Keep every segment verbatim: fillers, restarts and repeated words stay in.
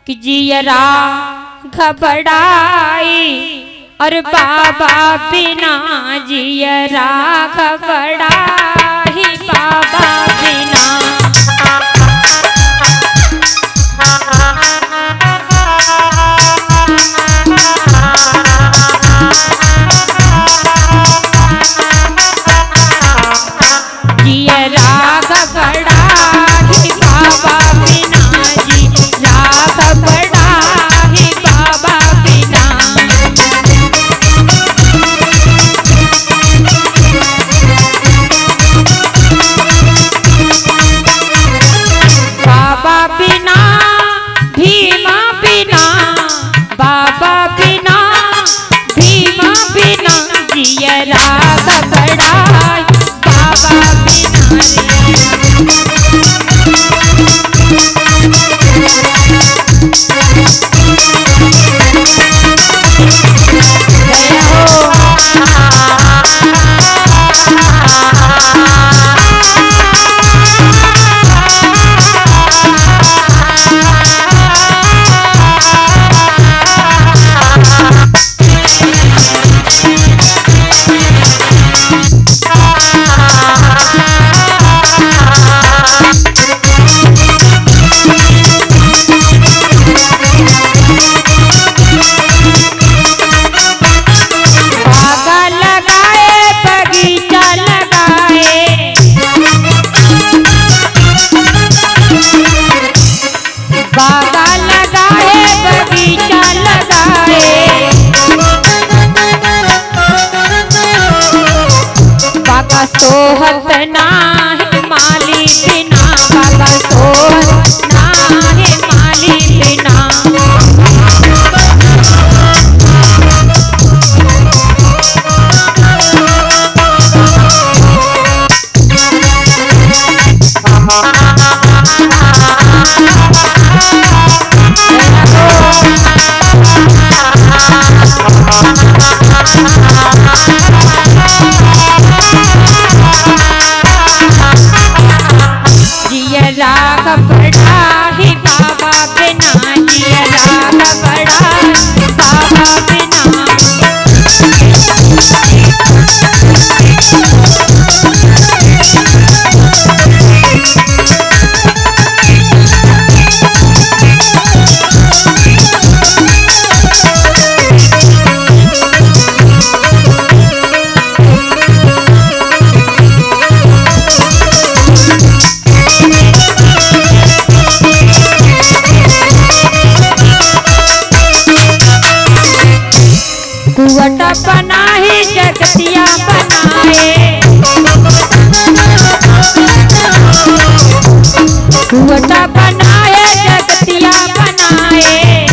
कि जियरा घबराई और बाबा बिना जियरा घबराई बाबा बिना। जियरा घबराई बाबा बिना जियरा घबराई बाबा बिना। बाबा बिना भीमा बिना बाबा बिना भीमा बिना जियरा घबराई बाबा बिना बागा लगाए बगीचा लगाए बागा सोहत ना है माली बिना बागा सोहत ना है माली बिना। जियरा घबराई बाबा बिना जियरा घबराई बाबा बिना। कुवटा बनाए जगतिया बनाए कुवटा बनाए जगतिया बनाए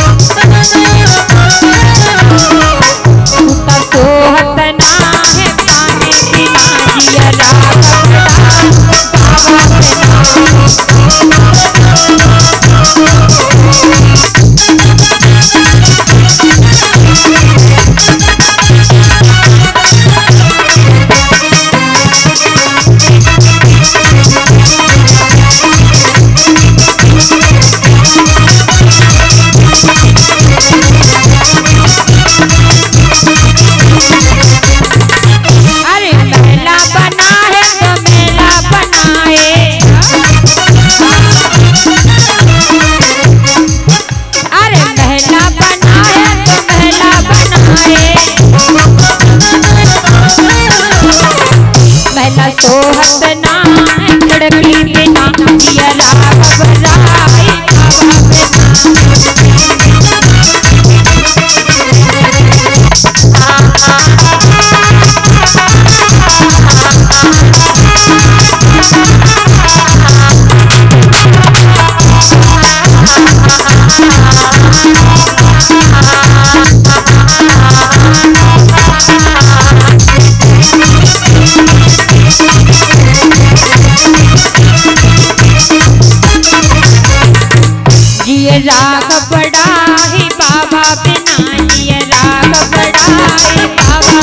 उतर सोहत ना है पानी बिना जियरा घबराई बाबा बिना। अरे मेला बना है तो मेला बनाए अरे मेला बना है तो मेला बनाए मेला सोहत ना है खिड़की बिना जियरा घबराई बाबा बिना। जियरा घबराई बाबा बिना जियरा घबराई बाबा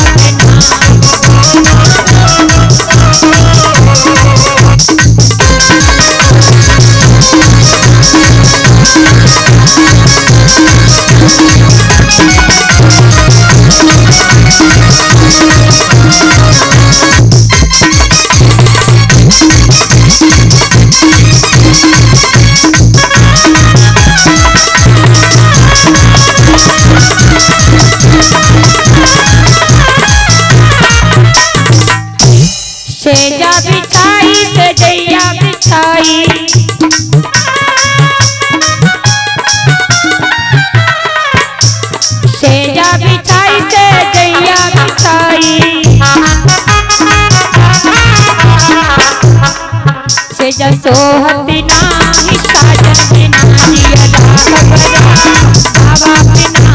बिना। सेजा बिछाई सजैया बिछाई सेजा बिछाई सजैया बिछाई सेजा सोहत नाही साजन बिना जिया घबरा बाबा बिना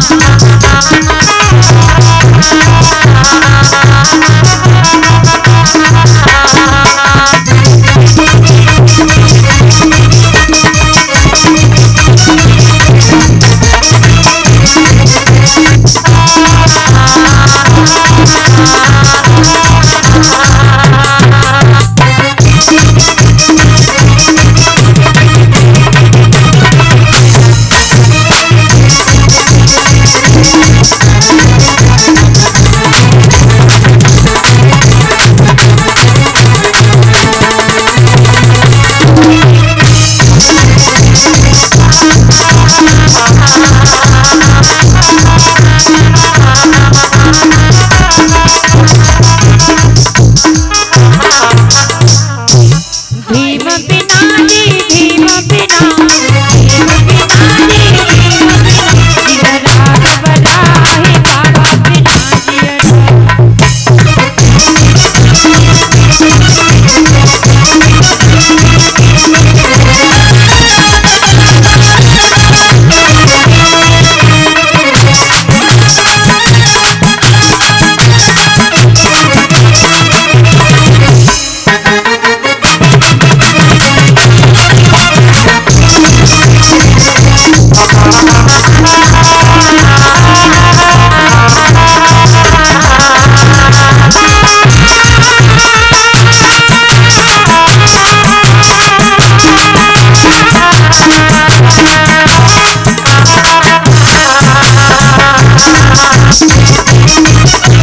भीम बिना जी भीम बिना भीम बिना जी भीम बिना जिया घबराए बाबा बिना जिया